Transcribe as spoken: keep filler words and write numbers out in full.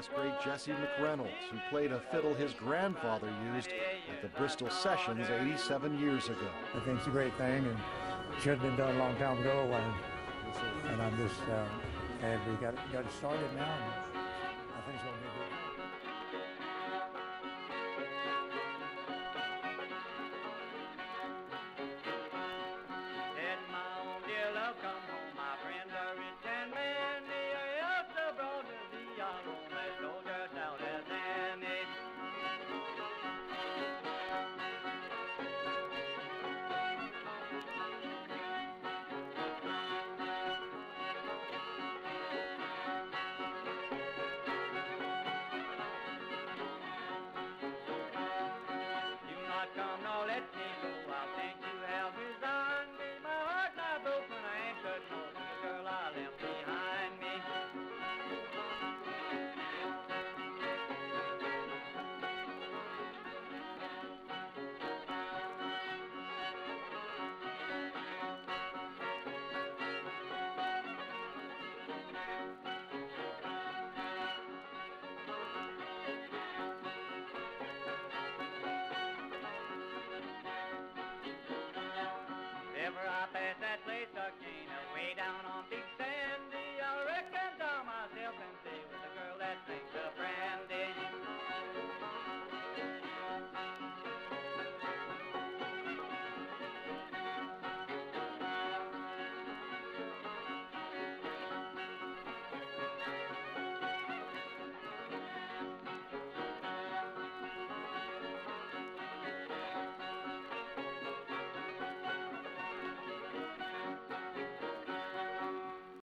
last great Jesse McReynolds, who played a fiddle his grandfather used at the Bristol Sessions eighty-seven years ago. I think it's a great thing and should have been done a long time ago. And, and I'm just uh, glad we got, got it started now. And I think it's going to be good. Come